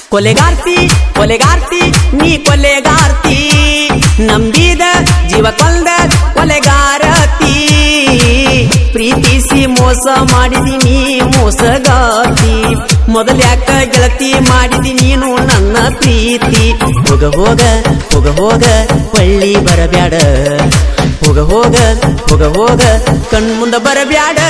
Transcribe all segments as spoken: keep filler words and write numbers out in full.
ಕೊಲೆಗಾರ್ತಿ ಕೊಲೆಗಾರ್ತಿ ನೀ ಕೊಲೆಗಾರ್ತಿ ನಂಬಿದ ಜೀವ ಕೊಂದ ಕೊಲೆಗಾರತಿ ಪ್ರೀತಿಸಿ ಮೋಸ ಮಾಡಿದಿನಿ ಮೋಸಗಾತಿ ಮೊದಲ್ಯಾಕ ಗೆಳತಿ ಮಾಡಿದಿ ನೀನು ನನ್ನ ಪ್ರೀತಿ ಹೋಗ ಹೋಗ ಹೋಗ ಹೋಗ ಪಳ್ಳಿ ಬರಬ್ಯಾಡ ಹೋಗ ಹೋಗ ಹೋಗ ಹೋಗ ಕಣ್ಮುಂದ ಬರಬ್ಯಾಡ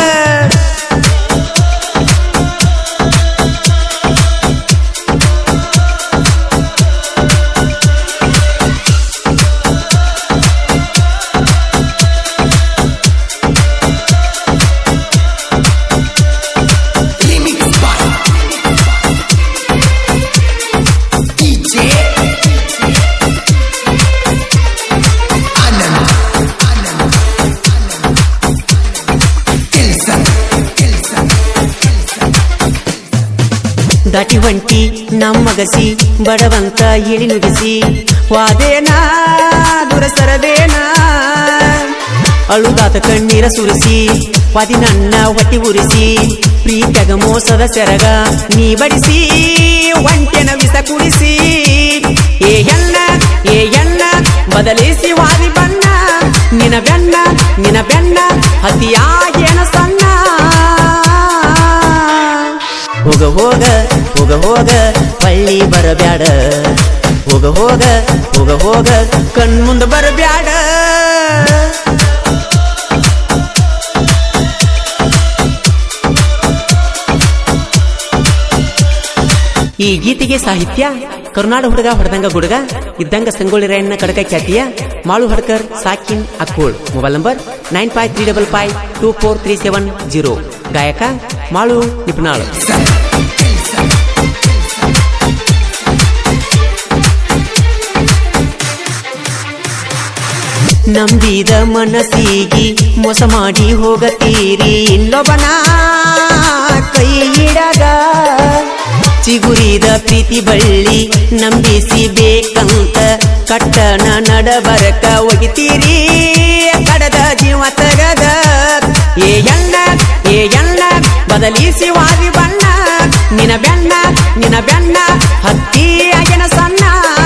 ದಾಟಿ ಹೊಂಟಿ ನಮ್ಮಗಸಿ ಬಡವಂತ ಇಳಿ ನುಗ್ಗಿಸಿ ವಾದೇನಾ ದೂರ ಸರದೇನಾ ಅಳುದಾತ ಕಣ್ಣೀರ ಸುರಿಸಿ ವಾದಿ ನನ್ನ ಹೊಟ್ಟಿ ಉರಿಸಿ ಪ್ರೀತಿಯಾಗ ಮೋಸದ ಸೆರಗ ನೀ ಬಡಿಸಿ ಒಂಟೆನ ವಿಷ ಕುಡಿಸಿ ಏ ಎಣ್ಣ ಏ ಎಣ್ಣ ಬದಲಿಸಿ ವಾದಿ ಬಣ್ಣ ನಿನ ಬೆಣ್ಣ ನಿನ ಬೆಣ್ಣ ಹತಿಯಾಗೇನ ಸಣ್ಣ ಹೋಗ ಹೋಗ ಹೋಗ ಹೋಗ ಪಳ್ಳಿ ಬರಬ್ಯಾಡ ಹೋಗ ಹೋಗ ಹೋಗ ಹೋಗ ಕಣ್ಮುಂದ ಬರಬ್ಯಾಡ ಈ ಗೀತೆಗೆ ಸಾಹಿತ್ಯ ಕರುನಾಡ ಹುಡುಗ ಹೊಡೆದಂಗ ಗುಡುಗ ಇದ್ದಂಗ ಸಂಗೊಳ್ಳಿ ರಾಯಣ್ಣ ಕಡಕ ಖ್ಯಾತಿಯ ಮಾಳು ಹಡ್ಕರ್ ಸಾಕಿನ್ Akkol mobile number nine five three double five two four three seven zero ಗಾಯಕ ಮಾಳು ನಿಪುಣಾಳು ನಂಬಿದ ಮನಸ್ಸಿಗೆ ಮೋಸ ಮಾಡಿ ಹೋಗತೀರಿ ಇನ್ನೊಬ್ಬನ ಕೈ ಇಡಗ ಚಿಗುರಿದ ಪ್ರೀತಿ ಬಳ್ಳಿ ನಂಬಿಸಿ ಬೇಕಂತ ಕಟ್ಟನ ನಡಬರಕ ಒಗಿತೀರಿ ಕಡದ ಜೀವ ತಗದ ಏ ಎಣ್ಣ ಏ ಎಣ್ಣ ಬದಲಿಸಿ ವಾದಿ ಬಣ್ಣ ನಿನ ಬೆಣ್ಣ ನಿನ ಬೆಣ್ಣ ಹತ್ತಿಯಾಗಿನ ಸಣ್ಣ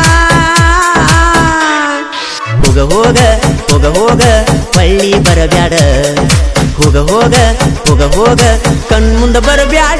ಹೋಗ ಹೋಗ ಹೋಗ ಹೋಗ ಪಳ್ಳಿ ಬರಬ್ಯಾಡ ಹೋಗ ಹೋಗ ಹೋಗ ಹೋಗ ಕಣ್ಮುಂದ ಬರಬ್ಯಾಡ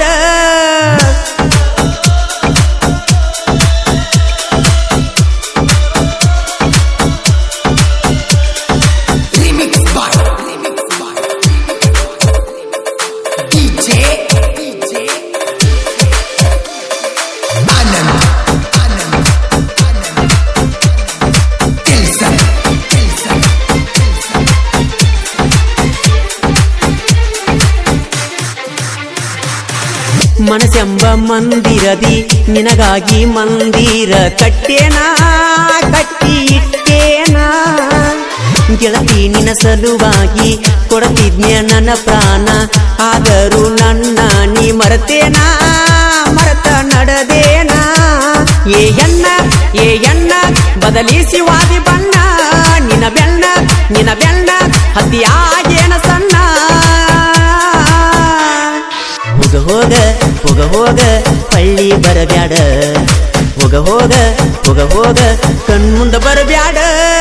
ಮನಸ್ಸೆಂಬ ಮಂದಿರದಿ ನಿನಗಾಗಿ ಮಂದಿರ ಕಟ್ಟೇನಾ ಕಟ್ಟಿ ಇಟ್ಟೇನಾ ಗೆಳತಿ ನಿನ ಸಲುವಾಗಿ ಕೊಡತಿದ್ನ್ಯ ನನ್ನ ಪ್ರಾಣ ಆದರೂ ನನ್ನ ನೀ ಮರತೇನಾ ಮರತ ನಡೆದೇನಾ ಏ ಎಣ್ಣ ಏ ಎಣ್ಣ ಬದಲಿಸಿ ವಾದಿ ಬಣ್ಣ ನಿನ ಬೆಣ್ಣ ನಿನ ಬೆಣ್ಣ ಹತ್ತಿಯಾಗೇನ ಸಣ್ಣ ಹೋಗ ಹೋಗ ಹೋಗ ಹೋಗ ಪಳ್ಳಿ ಬರಬ್ಯಾಡ ಹೋಗ ಹೋಗ ಹೋಗ ಹೋಗ ಕಣ್ಮುಂದ ಬರಬ್ಯಾಡ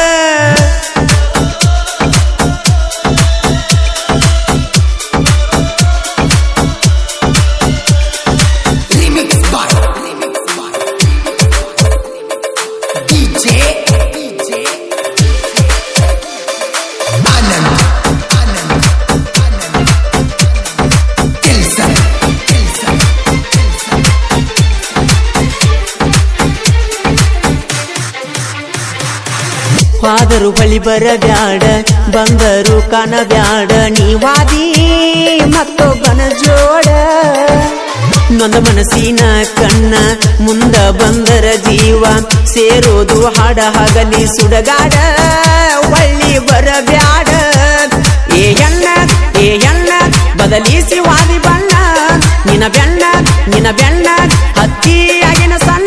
ವಾದರು ಬಳಿ ಬರಬ್ಯಾಡ ಬಂದರು ಕಾಣಬ್ಯಾಡ ನೀವಾದಿ ಮತ್ತೊಬ್ಬನ ಜೋಡ ನೊಂದ ಮನಸ್ಸಿನ ಕಣ್ಣ ಮುಂದ ಬಂದರ ಜೀವ ಸೇರೋದು ಹಾಡ ಹಗಲಿ ಸುಡಗಾಡ ಒಳ್ಳಿ ಬರಬ್ಯಾಡ ಏ ಎಣ್ಣ ಏ ಎಣ್ಣ ಬದಲಿಸಿ ವಾದಿ ಬಣ್ಣ ನಿನ ಬೆಣ್ಣ ನಿನ ಬೆಣ್ಣ ಹತ್ತಿಯಾಗಿನ ಸಣ್ಣ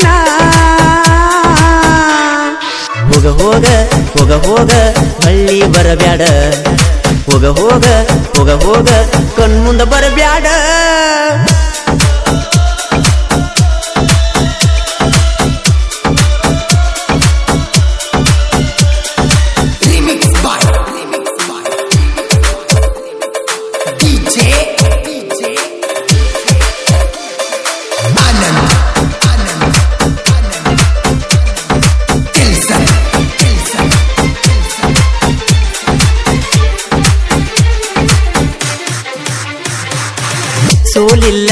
ಹೋಗ ಹೋಗ ಹೋಗ ಹೋಗ ಹಳ್ಳಿ ಬರಬ್ಯಾಡ ಹೋಗ ಹೋಗ ಹೋಗ ಹೋಗ ಕಣ್ಮುಂದ ಬರಬ್ಯಾಡ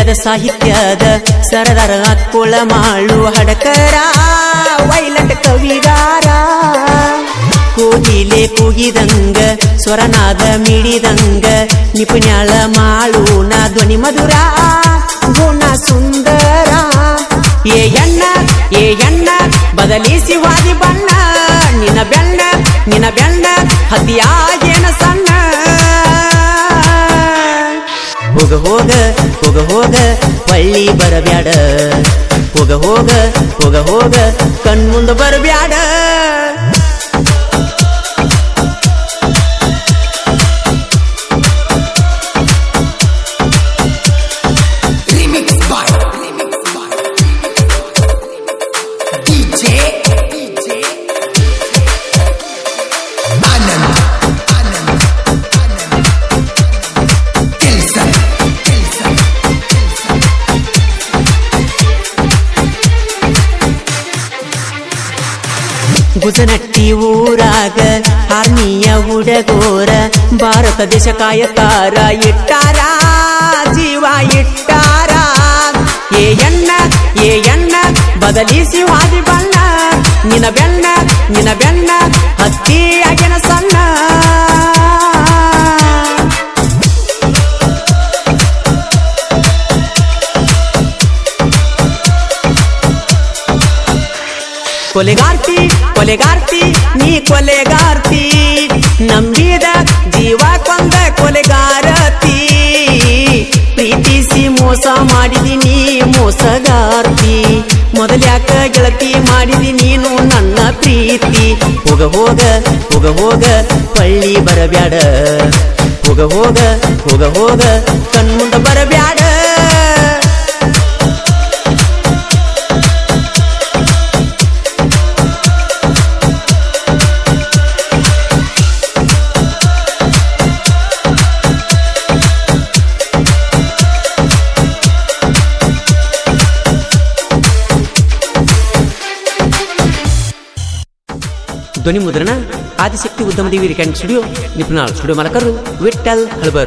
ಗದ್ಯದ ಸಾಹಿತ್ಯದ ಸರದಾರ ಅಕ್ಕುಳ ಮಾಳು ಹಡಕರ ವೈಲಟ್ ಕವಿಗಾರ ಕೋಗಿಲೆ ಕೂಗಿದಂಗ ಸ್ವರನಾದ ಮಿಡಿದಂಗ ನಿಪುಣ್ಯಾಳ ಮಾಳು ನಾ ಧ್ವನಿ ಮಧುರ ಗುಣ ಸುಂದರ ಏ ಎಣ್ಣ ಏ ಎಣ್ಣ ಬದಲಿಸಿ ವಾದಿ ಬಣ್ಣ ನಿನ ಬೆಣ್ಣ ನಿನ ಬೆಣ್ಣ ಹತಿಯಾಗೇನ ಸಣ್ಣ ಹೋಗ ಹೋಗ ಹೋಗ ಹೋಗ ಪಳ್ಳಿ ಬರಬ್ಯಾಡ ಹೋಗ ಹೋಗ ಹೋಗ ಹೋಗ ಕಣ್ಮುಂದ ಬರಬ್ಯಾಡ ಗುಜನಟ್ಟಿ ಊರಾಗ ಆರ್ಮಿಯ ಹುಡಗೋರ ಭಾರತ ದೇಶ ಕಾಯತಾರ ಇಟ್ಟಾರ ಜೀವ ಇಟ್ಟಾರ ಏ ಎಣ್ಣ ಏ ಎಣ್ಣ ಬದಲಿಸಿ ವಾದಿ ಬಣ್ಣ ನಿನ ಬೆಣ್ಣ ನಿನ ಬೆಣ್ಣ ಹತ್ತಿಯಾಗಿನ ಸಣ್ಣ ಕೊಲೆಗಾರ್ತಿ ಕೊಲೆಗಾರ್ತಿ ನೀ ಕೊಲೆಗಾರ್ತಿ ನಂಬಿದ ಜೀವ ಕೊಂದ ಕೊಲೆಗಾರತಿ ಪ್ರೀತಿಸಿ ಮೋಸ ಮಾಡಿದಿ ನೀ ಮೋಸಗಾರ್ತಿ ಮೊದಲ್ಯಾಕ ಗೆಳತಿ ಮಾಡಿದಿ ನೀನು ನನ್ನ ಪ್ರೀತಿ ಹೋಗ ಹೋಗ ಹೋಗ ಹೋಗ ಪಳ್ಳಿ ಬರಬ್ಯಾಡ ಹೋಗ ಹೋಗ ಹೋಗ ಹೋಗ ಕಣ್ಮುಂದ ಬರಬ್ಯಾಡ ಧ್ವನಿ ಮುದ್ರಣ Adishakti Udyamadevi recording studio Nipunal studio ಮಾಲಕರು ವಿಠಲ್ ಹಳಬರ್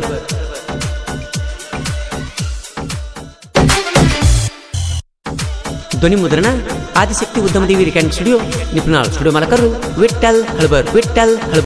ಧ್ವನಿ ಮುದ್ರಣ Adishakti Udyamadevi recording studio Nipunal studio ಮಾಲಕರು ವಿಠಲ್ ಹಳಬರ್ ವಿಠಲ್ ಹಳಬರ್